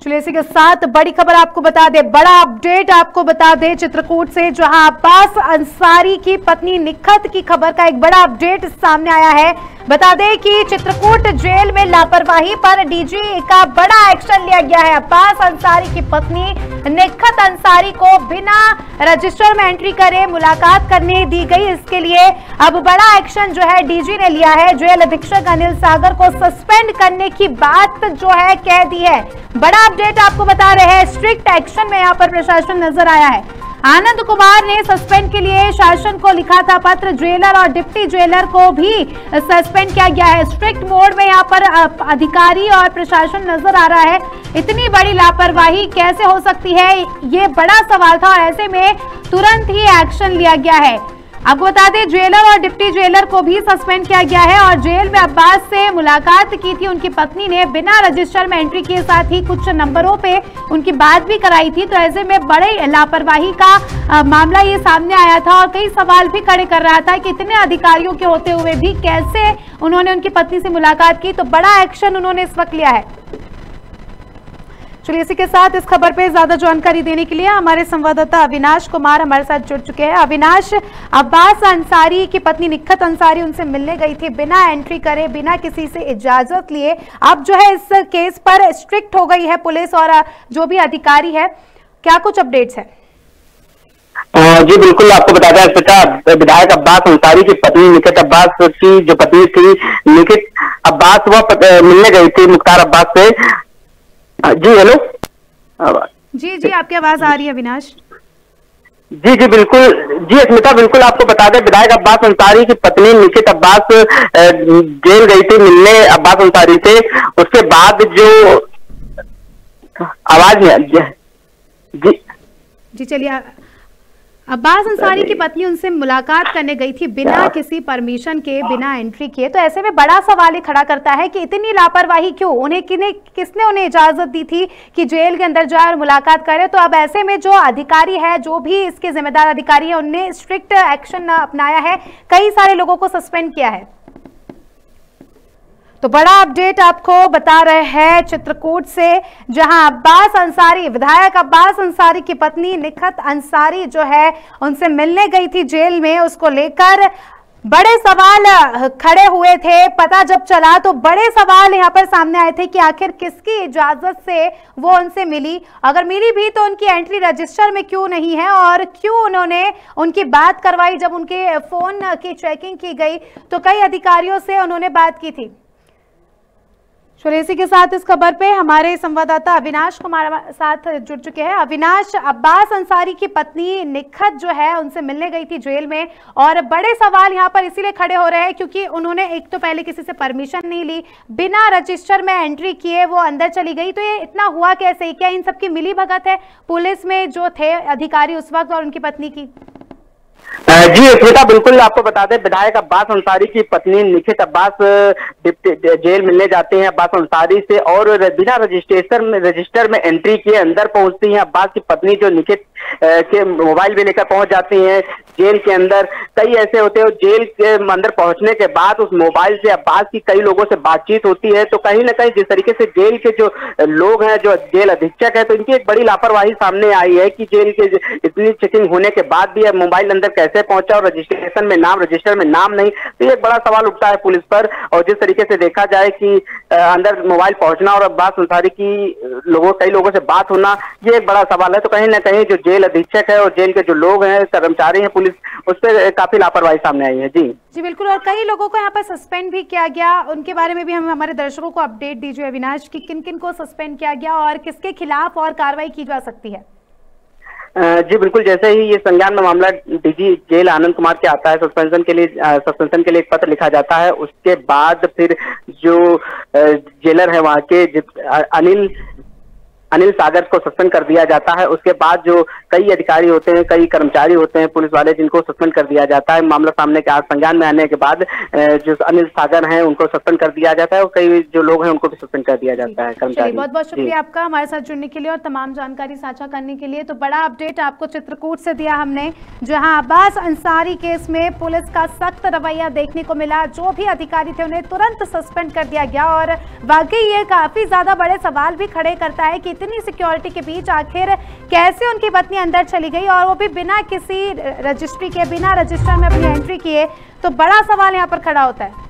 चलिए इसी के साथ बड़ी खबर आपको बता दे, बड़ा अपडेट आपको बता दे चित्रकूट से, जहां अब्बास अंसारी की पत्नी निखत की खबर का एक बड़ा अपडेट सामने आया है। बता दें कि चित्रकूट जेल में लापरवाही पर डीजी का बड़ा एक्शन लिया गया है। अब्बास अंसारी की पत्नी निखत अंसारी को बिना रजिस्टर में एंट्री करे मुलाकात करने दी गई। इसके लिए अब बड़ा एक्शन जो है डीजी ने लिया है। जेल अधीक्षक अनिल सागर को सस्पेंड करने की बात जो है कह दी है। बड़ा अपडेट आपको बता रहे हैं, स्ट्रिक्ट एक्शन में यहाँ पर प्रशासन नजर आया है। आनंद कुमार ने सस्पेंड के लिए शासन को लिखा था पत्र। जेलर और डिप्टी जेलर को भी सस्पेंड किया गया है। स्ट्रिक्ट मोड में यहाँ पर अधिकारी और प्रशासन नजर आ रहा है। इतनी बड़ी लापरवाही कैसे हो सकती है, ये बड़ा सवाल था और ऐसे में तुरंत ही एक्शन लिया गया है। आपको बता दें जेलर और डिप्टी जेलर को भी सस्पेंड किया गया है और जेल में अब्बास से मुलाकात की थी उनकी पत्नी ने बिना रजिस्टर में एंट्री के, साथ ही कुछ नंबरों पे उनकी बात भी कराई थी। तो ऐसे में बड़े लापरवाही का मामला ये सामने आया था और कई सवाल भी खड़े कर रहा था कि इतने अधिकारियों के होते हुए भी कैसे उन्होंने उनकी पत्नी से मुलाकात की। तो बड़ा एक्शन उन्होंने इस वक्त लिया है। चलिए इसी के साथ इस खबर पे ज्यादा जानकारी देने के लिए हमारे संवाददाता अविनाश कुमार हमारे साथ जुड़ चुके हैं। अविनाश, अब्बास अंसारी की पत्नी निखत अंसारी उनसे मिलने गई थी बिना एंट्री करे, बिना किसी से इजाजत लिए। अब जो है इस केस पर स्ट्रिक्ट हो गई है पुलिस और जो भी अधिकारी है, क्या कुछ अपडेट्स है? जी बिल्कुल, आपको बता दें अर्पिता, विधायक अब्बास अंसारी की पत्नी निखत अब्बास की जो पत्नी थी निखत अब्बास, वह मिलने गई थी मुख्तार अब्बास से। जी हेलो, जी आपकी आवाज आ रही है अविनाश। जी बिल्कुल, जी अस्मिता बिल्कुल, आपको बता दें विधायक अब्बास अंसारी की पत्नी निखत अब्बास जेल गई थी मिलने अब्बास अंसारी से। उसके बाद जो आवाज में जी चलिए, अब्बास अंसारी की पत्नी उनसे मुलाकात करने गई थी बिना किसी परमिशन के, बिना एंट्री किए। तो ऐसे में बड़ा सवाल ये खड़ा करता है कि इतनी लापरवाही क्यों, किसने उन्हें इजाजत दी थी कि जेल के अंदर जाए और मुलाकात करे। तो अब ऐसे में जो अधिकारी है, जो भी इसके जिम्मेदार अधिकारी है, उनने स्ट्रिक्ट एक्शन अपनाया है, कई सारे लोगों को सस्पेंड किया है। तो बड़ा अपडेट आपको बता रहे हैं चित्रकूट से, जहां अब्बास अंसारी, विधायक अब्बास अंसारी की पत्नी निखत अंसारी जो है उनसे मिलने गई थी जेल में। उसको लेकर बड़े सवाल खड़े हुए थे। पता जब चला तो बड़े सवाल यहां पर सामने आए थे कि आखिर किसकी इजाजत से वो उनसे मिली, अगर मिली भी तो उनकी एंट्री रजिस्टर में क्यों नहीं है और क्यों उन्होंने उनकी बात करवाई। जब उनके फोन की चेकिंग की गई तो कई अधिकारियों से उन्होंने बात की थी। चलिए इसी के साथ इस खबर पे हमारे संवाददाता अविनाश कुमार साथ जुड़ चुके हैं। अविनाश, अब्बास अंसारी की पत्नी निखत जो है उनसे मिलने गई थी जेल में और बड़े सवाल यहाँ पर इसीलिए खड़े हो रहे हैं क्योंकि उन्होंने एक तो पहले किसी से परमिशन नहीं ली, बिना रजिस्टर में एंट्री किए वो अंदर चली गई। तो ये इतना हुआ कैसे? क्या इन सबकी मिली भगत है पुलिस में जो थे अधिकारी उस वक्त और उनकी पत्नी की? जी श्वेता, बिल्कुल आपको बता दें विधायक अब्बास अंसारी की पत्नी निखत अब्बास जेल मिलने जाते हैं अब्बास अंसारी से और बिना रजिस्टर में एंट्री किए अंदर पहुंचती हैं। अब्बास की पत्नी जो निखत के मोबाइल भी लेकर पहुंच जाती हैं जेल के अंदर। कई ऐसे होते हैं जेल के अंदर पहुंचने के बाद उस मोबाइल से अब्बास की कई लोगों से बातचीत होती है। तो कहीं ना कहीं जिस तरीके से जेल के जो लोग हैं, जो जेल अधीक्षक है, तो इनकी एक बड़ी लापरवाही सामने आई है कि जेल के इतनी चेकिंग होने के बाद भी मोबाइल अंदर कैसे पहुंचा और रजिस्टर में नाम नहीं। तो ये एक बड़ा सवाल उठता है पुलिस पर। और जिस तरीके से देखा जाए कि अंदर मोबाइल पहुंचना और अब्बास अंसारी की कई लोगों से बात होना, ये एक बड़ा सवाल है। तो कहीं ना कहीं जो जेल अधीक्षक है और जेल के जो लोग हैं, कर्मचारी हैं पुलिस, उस पर काफी लापरवाही सामने आई है। जी बिल्कुल, और कई लोगों को यहाँ पर सस्पेंड भी किया गया। उनके बारे में भी हम हमारे दर्शकों को अपडेट दीजिए अविनाश कि किन किन को सस्पेंड किया गया और किसके खिलाफ और कार्रवाई की जा सकती है। जी बिल्कुल, जैसे ही ये संज्ञान में मामला डीजी जेल आनंद कुमार के आता है, सस्पेंशन के लिए एक पत्र लिखा जाता है। उसके बाद फिर जो जेलर है वहाँ के अनिल सागर को सस्पेंड कर दिया जाता है। उसके बाद जो कई अधिकारी होते हैं, कई कर्मचारी होते हैं पुलिस वाले, जिनको सस्पेंड कर दिया जाता है। मामला सामने के आज संज्ञान में आने के बाद जो अनिल सागर हैं उनको सस्पेंड कर दिया जाता है और कई जो लोग हैं उनको भी सस्पेंड कर दिया जाता है कर्मचारी। बहुत बहुत शुक्रिया आपका हमारे साथ जुड़ने के लिए और तमाम जानकारी साझा करने के लिए। तो बड़ा अपडेट आपको चित्रकूट से दिया हमने, जहां अब्बास अंसारी केस में पुलिस का सख्त रवैया देखने को मिला। जो भी अधिकारी थे उन्हें तुरंत सस्पेंड कर दिया गया और वाकई ये काफी ज्यादा बड़े सवाल भी खड़े करता है कि इतनी सिक्योरिटी के बीच आखिर कैसे उनकी पत्नी अंदर चली गई और वो भी बिना किसी रजिस्ट्री के, बिना रजिस्टर में अपनी एंट्री किए। तो बड़ा सवाल यहाँ पर खड़ा होता है।